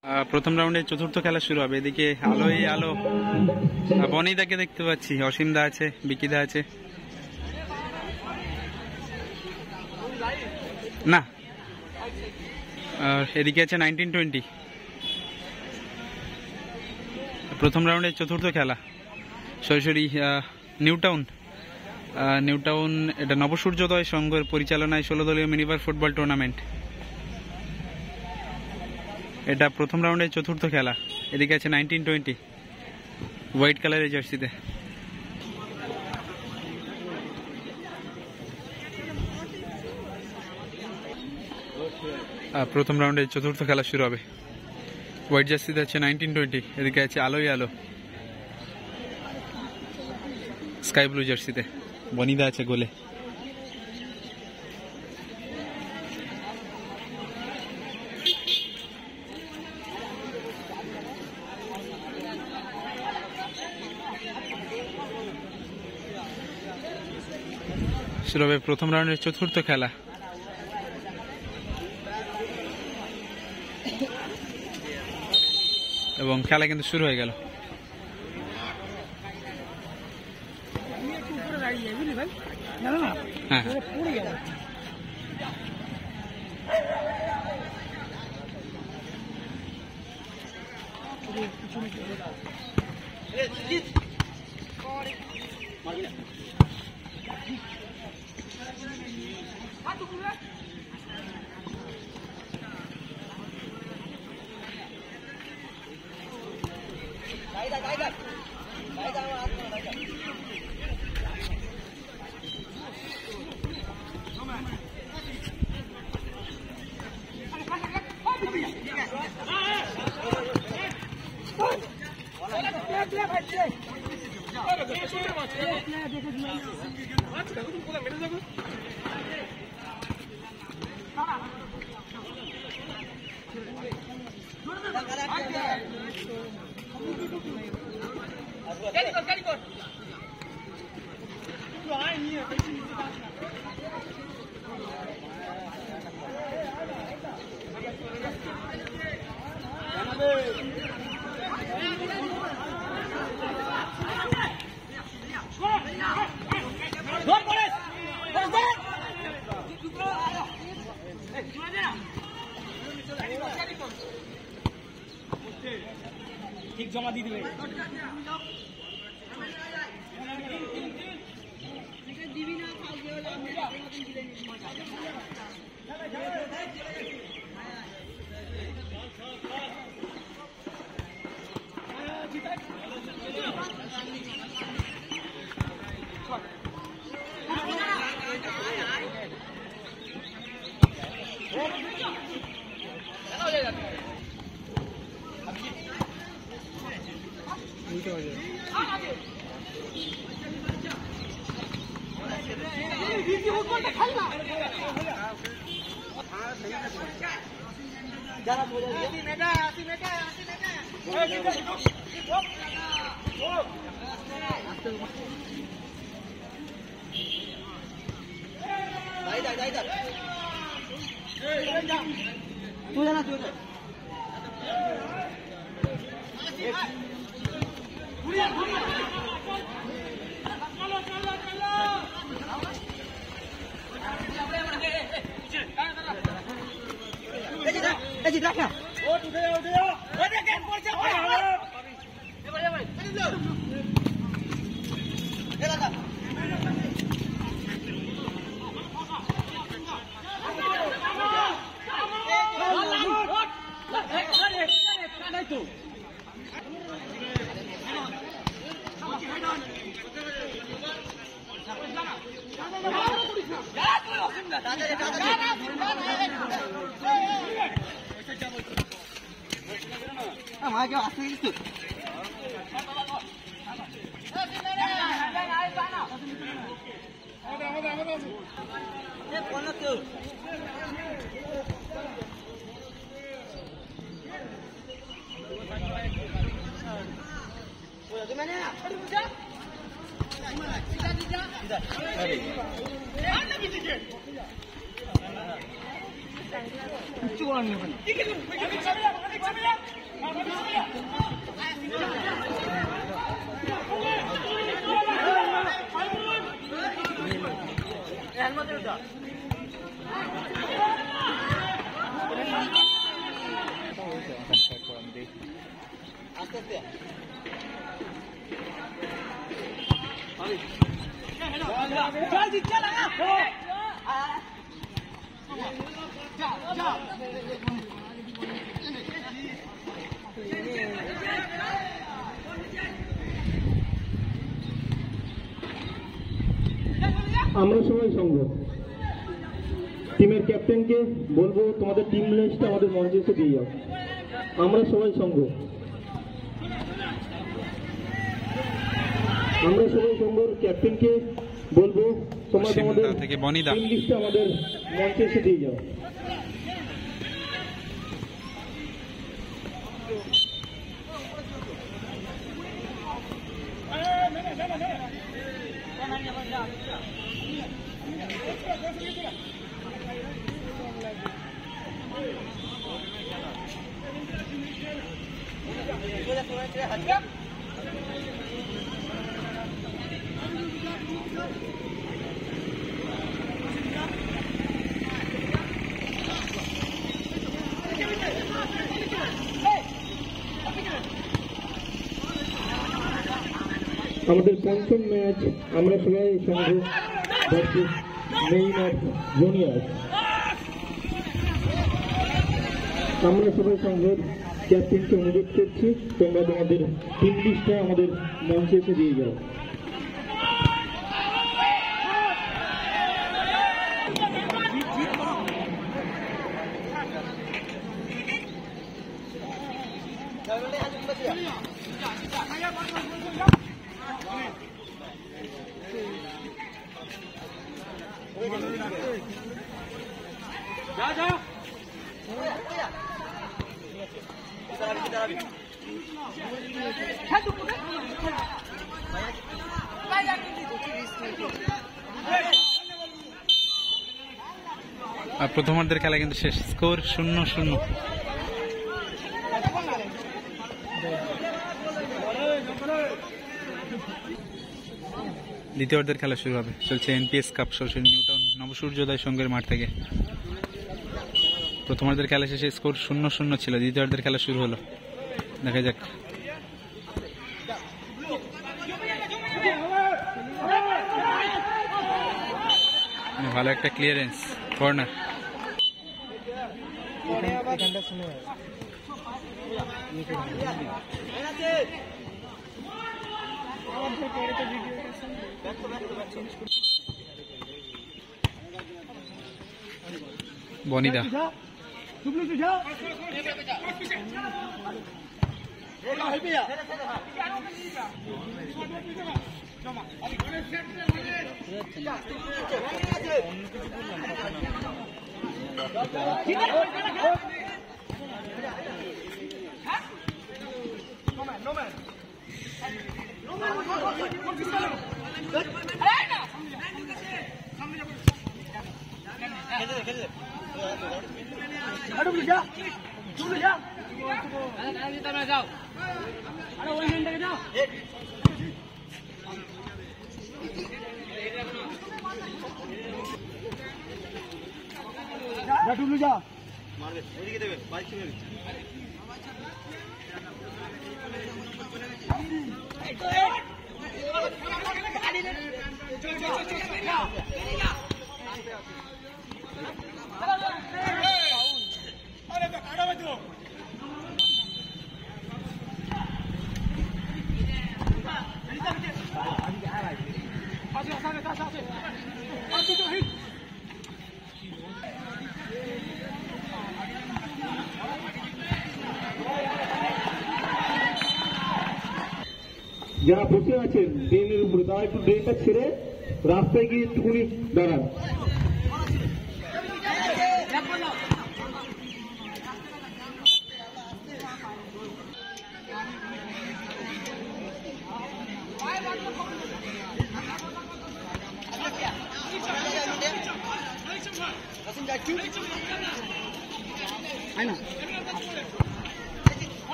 প্রথম রাউন্ডে চতুর্থ খেলা শুরু হবে। এদিকে আলোই আলো, বনিদাকে দেখতে পাচ্ছি, অসীমদা আছে, বিকিদা আছে, না এদিকে আছে 1920। প্রথম রাউন্ডে চতুর্থ খেলা সরাসরি নিউটাউন এটা নবসূর্যোদয় সংঘের পরিচালনায় 16 দলীয় মিনিবার ফুটবল টুর্নামেন্ট। এটা প্রথম রাউন্ডে চতুর্থ খেলা। এদিকে আছে 1920 হোয়াইট কালারের জার্সিতে। প্রথম রাউন্ডে চতুর্থ খেলা শুরু হবে। হোয়াইট জার্সিতে আছে 1920, এদিকে আছে আলোই আলো স্কাই ব্লু জার্সিতে, বনিদা আছে গোলে। শুরু হবে প্রথম রাউন্ডের চতুর্থ খেলা। এবং খেলা কিন্তু শুরু হয়ে গেল। হ্যাঁ ঠিক জমা দিয়ে দিবে। 이쪽으로 하는 거야. এরপর আমি দেখি। আমরা সবাই সঙ্গ টিমের ক্যাপ্টেনকে বলবো তোমাদের টিম লিস্টটা আমাদের মঞ্চে এসে দিয়ে যাও। আমরা সবাই সঙ্গ ক্যাপ্টেনকে বলবো তোমরা তোমাদের টিম লিস্টটা আমাদের মঞ্চে এসে দিয়ে যাও। আমাদের পঞ্চম ম্যাচ আমরা সবাই সঙ্গ ভার্সেস মেইনার জুনিয়র। আমরা সবাই সঙ্গের ক্যাপ্টেনকে অনুরোধ করছি তোমরা তোমাদের টিম লিস্টটা আমাদের মঞ্চে এসে দিয়ে যাও। প্রথমার্ধের খেলা কিন্তু শেষ, স্কোর 0-0। দ্বিতীয়ার্ধের খেলা শুরু হবে, চলছে এনপিএস কাপ সরাসরি নিউটাউন নবসূর্যোদয় সংঘের মাঠ থেকে। প্রথমার্ধের খেলা শেষে স্কোর 0-0 ছিল, দ্বিতীয়ার্ধের খেলা শুরু হলো, দেখা যাক। ভালো একটা ক্লিয়ারেন্স, কর্নার। বনিদা যারা বসে আছেন ড্রেনের উপরে তারা একটু ড্রেনটা ছেড়ে রাস্তায় গিয়ে একটুখানি দাঁড়ান।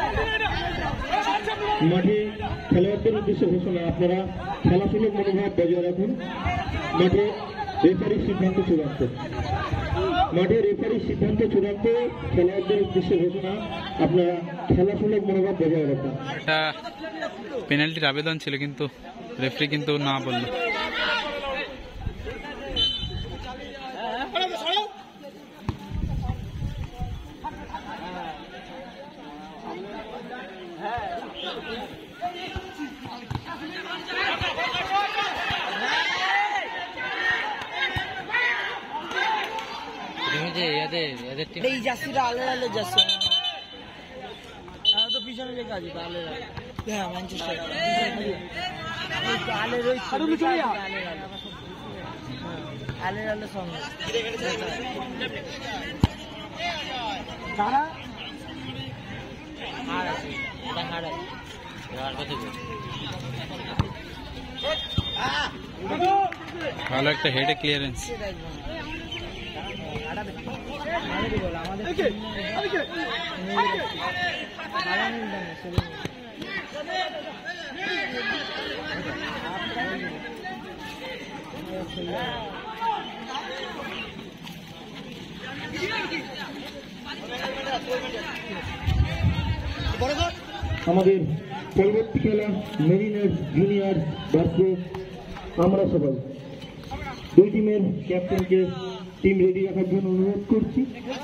মাঠে খেলোয়াড়দের উদ্দেশ্যে ঘোষণা, আপনারা খেলাসুলভ মনোভাব বজায় রাখুন। মাঠে রেফারির সিদ্ধান্ত চূড়ান্ত। মাঠে রেফারির সিদ্ধান্ত চূড়ান্ত। খেলোয়াড়দের উদ্দেশ্যে ঘোষণা, আপনারা খেলাসুলভ মনোভাব বজায় রাখুন। এটা পেনাল্টির আবেদন ছিল, কিন্তু রেফারি কিন্তু না বললো। এই জার্সিটা আলের আলের জার্সি তো পিছনে লেখা আছে আলের আলে। হ্যাঁ ম্যানচেস্টার আলের ওই আলের আলের সঙ্গে ভালো একটা হেডে ক্লিয়ারেন্স। আমাদের পরবর্তী খেলা মেরিনার্স জুনিয়র ভার্সেস আমরা সবাই। দুই টিমের ক্যাপ্টেনকে টিম রেডি রাখার জন্য অনুরোধ করছি।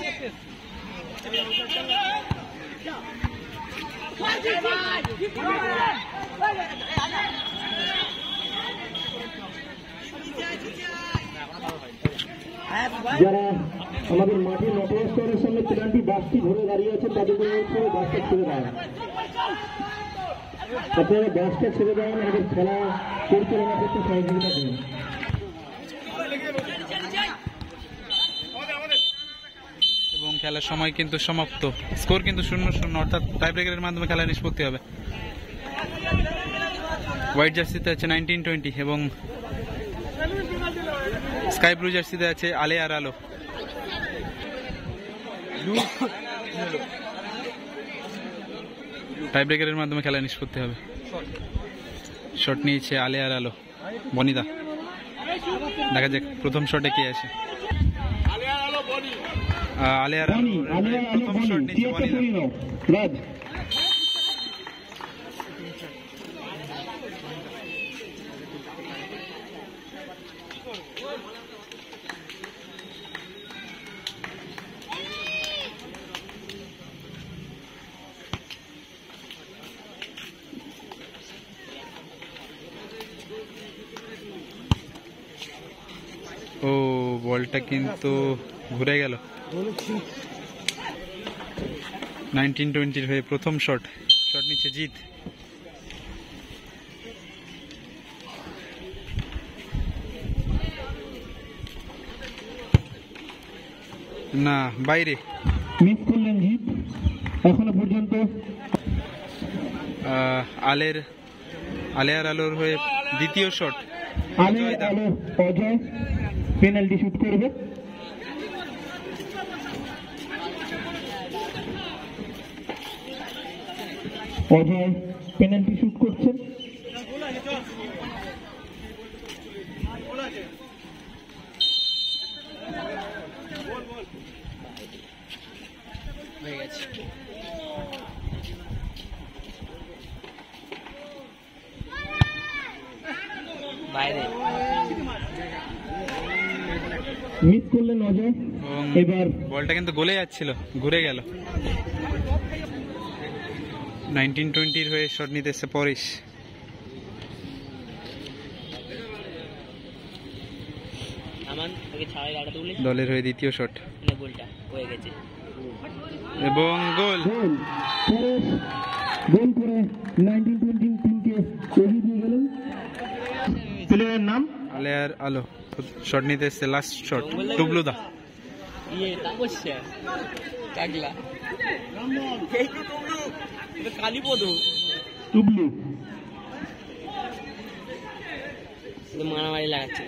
যারা আমাদের মাঠে নটওয়ার্ক স্টোরের সামনে পেনাল্টি বাসটি ধরে দাঁড়িয়ে আছে, তাদের অনুরোধ করে বাসটা ছেড়ে দেয়। আপনারা বাসটা ছেড়ে দেন, আমাদের খেলা পরিচালনা করতে সহযোগিতা করুন। এবং খেলার সময় কিন্তু সমাপ্ত। স্কোর কিন্তু 0-0, অর্থাৎ টাই ব্রেকারের মাধ্যমে খেলা নিষ্পত্তি হবে। হোয়াইট জার্সিতে আছে 1920 এবং স্কাই ব্লু জার্সিতে আছে আলে আর আলো। টাই ব্রেকারের মাধ্যমে খেলা নিষ্পত্তি হবে। শট নিয়েছে আলে আর আলো, বনিদা। দেখা যাক প্রথম শটে কে আসে। আলে আর আলো প্রথম শট নিয়েছে বনিদা। ও বলটা কিন্তু ঘুরে গেল। 1920 হয়ে প্রথম শট নিচ্ছে জিত। না, বাইরে মিস করলেন জিত। এখনো পর্যন্ত আলে আর আলোর হয়ে দ্বিতীয় শট। অজয় পেনাল্টি শুট করবে। অজয় পেনাল্টি শুট করছেন। বাইরে মিস করলেন অজয়। এবার বলটা কিন্তু গোলে যাচ্ছিল, ঘুরে গেল। 1920 হয়ে শট নিতে এসে পরিশ। দলের হয়ে দ্বিতীয় শট এবং গোল। গোল করে 1920 টিমকে এগিয়ে দিয়ে গেলেন। প্লেয়ারের নাম আলে আর আলো। শট নিতে এসছে লাস্ট শট টুবলুদা। টুবলু মারামারি লাগাচ্ছে।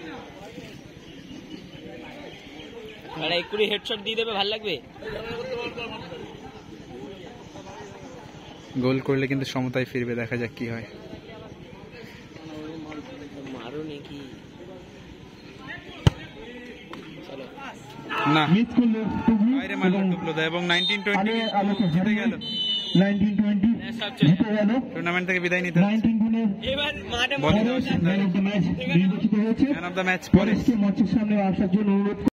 এক্ষুনি হেডশট দিয়ে দেবে, ভাল লাগবে। গোল করলে কিন্তু সমতায় ফিরবে, দেখা যাক কি হয়। মারো নাকি? চলো। না, মিস করলো টুকলু বাইরে মারলো টুকলোদা এবং 19-20 আলোকে জিতে গেল। 19-20 জিতে গেল। টুর্নামেন্ট থেকে বিদায় নিতে হচ্ছে। 19 গুণের এবার মাঠে বনিদা ম্যান অফ দ্য ম্যাচ নির্বাচিত হয়েছে। ম্যান অফ দ্য ম্যাচ পরেশকে মঞ্চের সামনে আসার জন্য অনুরোধ